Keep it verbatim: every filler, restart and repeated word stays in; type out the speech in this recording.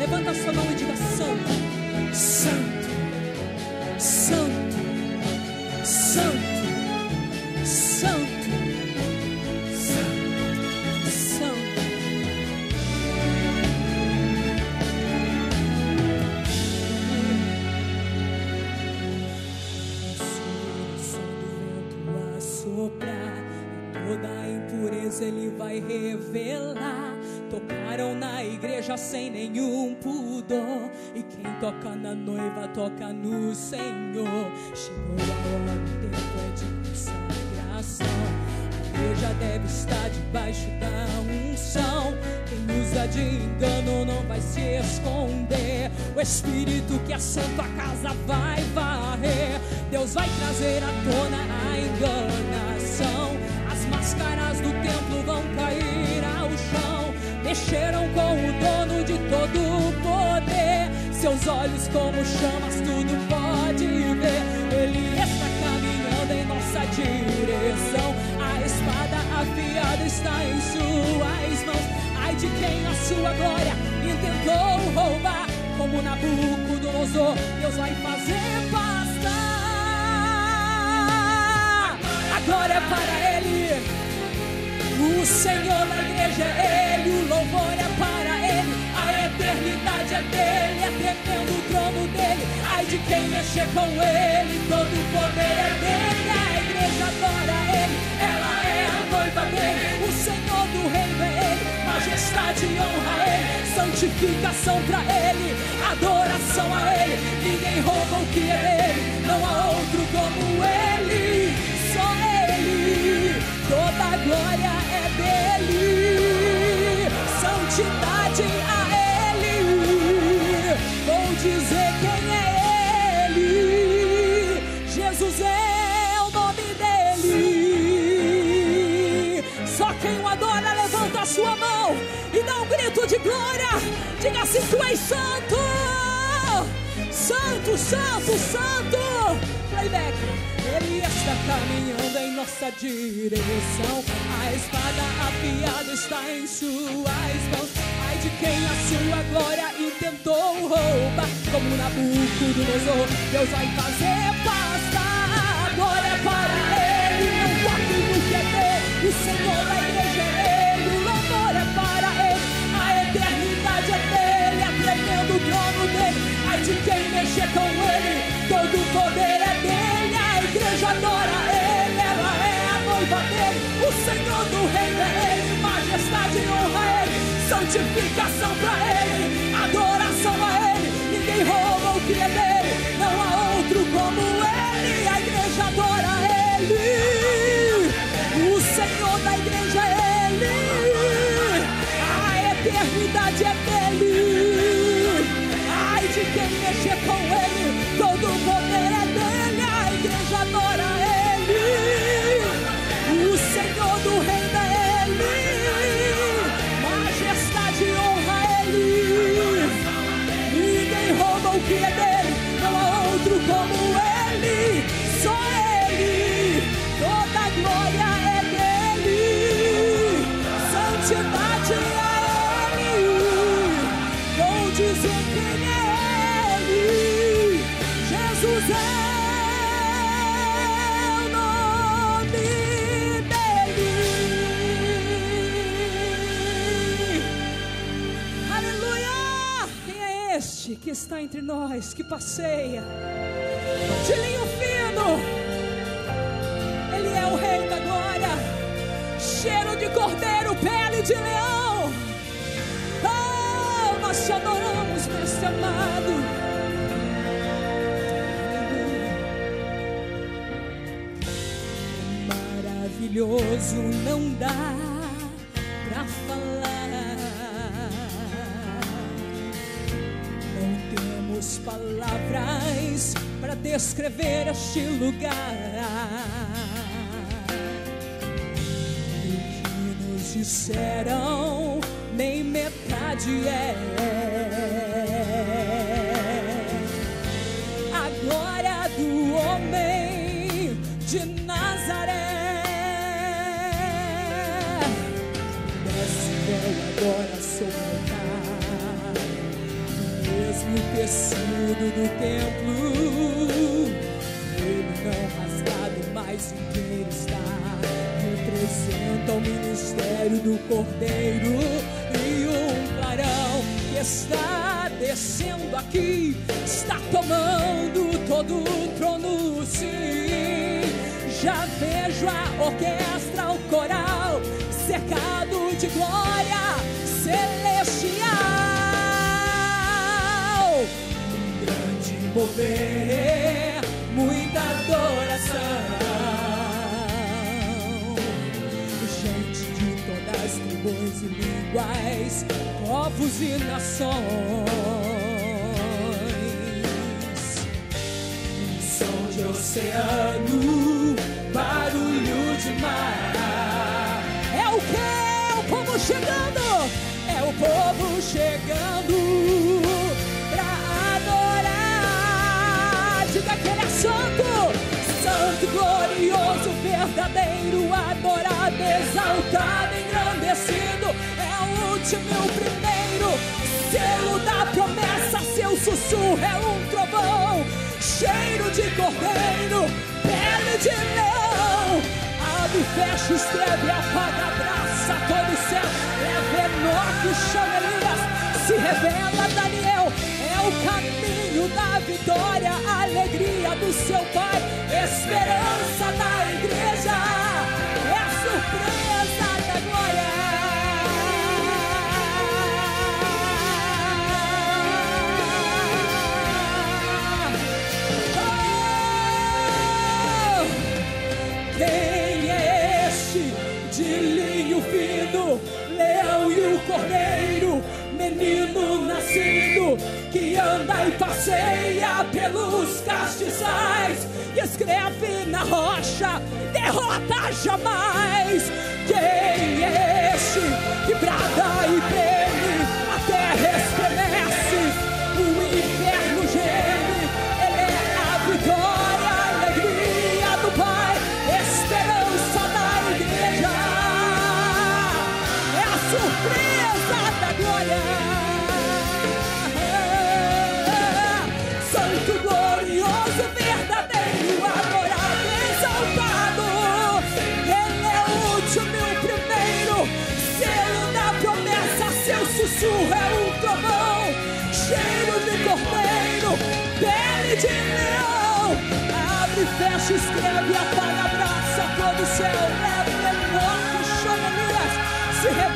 Levanta a sua mão e diga: Santo, Santo, Santo, Santo, Santo, Santo, Santo. Soprar, toda a impureza Ele vai revelar. Tocaram na igreja sem nenhum pudor, e quem toca na noiva toca no Senhor. Chegou a hora, o tempo é de consagração. A igreja deve estar debaixo da unção. Quem usa de engano não vai se esconder. O Espírito que é santo a casa vai varrer. Deus vai trazer à tona a enganação. As máscaras do templo vão cair ao chão. Mexeram com o dono de todo o poder. Seus olhos como chamas tudo pode ver. Ele está caminhando em nossa direção. A espada afiada está em suas mãos. Ai de quem a sua glória intentou roubar. Como Nabucodonosor, Deus vai fazer pastar. A glória é para Ele. O Senhor da igreja é Ele, o louvor é para Ele, a eternidade é dele, é tremendo o trono dele. Ai de quem mexer com Ele, todo o poder é dele. A igreja adora Ele, ela é a noiva dele. O Senhor do reino é Ele, majestade e honra a Ele, santificação pra Ele, adoração a Ele. Ninguém rouba o que é dele, não há outro como Ele, só Ele. Toda glória é dele, santidade a Ele. Vou dizer quem é Ele. Jesus é o nome dele. Só quem o adora levanta a sua mão e dá um grito de glória. Diga assim: Tu és santo, santo, santo, santo. Playback. Ele está caminhando em nossa direção. A espada afiada está em suas mãos. Ai de quem a sua glória intentou roubar. Como Nabucodonosor, Deus vai fazer passar. A glória é para Ele, não toque no que é dele. O Senhor da igreja é Ele, o louvor é para Ele, a eternidade é dele, é tremendo o trono dele. Ai de quem mexer com Ele, todo o poder é dele. A igreja adora Ele, ela é a noiva dele. O Senhor do reino é Ele, majestade e honra a Ele, santificação pra Ele, adoração a Ele. Ninguém rouba o que é dele, não há outro como Ele. A igreja adora Ele, o Senhor da igreja é Ele, a eternidade é dele. Ai de quem mexer com Ele, todo o poder é dele. A igreja adora Ele, o Senhor do reino é Ele, majestade e honra a Ele. Ninguém rouba o que é dele, não há outro como Ele, só Ele. Toda glória é dele, santidade a Ele. Vou dizer quem é Ele. Jesus é que está entre nós, que passeia de linho fino. Ele é o Rei da glória, cheiro de cordeiro, pele de leão. Oh, nós te adoramos, mestre amado. Maravilhoso, não dá pra falar. Palavras para descrever este lugar. O que nos disseram nem metade é. A glória do homem de Nazaré desce agora sobre o mar. o tecido do templo, ele não rasgado, mas inteiro está. Representa o ministério do Cordeiro e um clarão que está descendo aqui, está tomando todo o trono, sim. Já vejo a orquestra, o coral cercado de glória celestial. Um grande mover, muita adoração. Gente de todas as tribos e línguas, povos e nações. Som de oceano, barulho de mar. É o que? É o povo chegando. É o povo chegando pra adorar. Diga que ele é santo, santo, glorioso, verdadeiro, adorado, exaltado, engrandecido. É o último e o primeiro, selo da promessa. Seu sussurro é um trovão, cheiro de cordeiro, pele de leão. Abre, fecha, escreve, apaga, abraça todo o céu. Leva Enoque, chama Elias, se revela Daniel. É o caminho da vitória, a alegria do seu Pai, esperança da igreja, é a surpresa da glória. Quem é este de linho fino, leão e o cordeiro, menino nascido, que anda e passeia pelos castiçais, e escreve na rocha, derrota jamais. Quem é este que brada e treme, a terra estremece, o inferno geme? Ele é a vitória, a alegria do Pai, esperança da igreja, é a surpresa da glória. Santo, glorioso, verdadeiro, adorado, exaltado. Ele é o último e o primeiro, selo da promessa. Seu sussurro é um trovão, cheiro de cordeiro, pele de leão. Abre, fecha, escreve, apaga, abraça todo o céu. Leva Enoque, chama Elias, se revela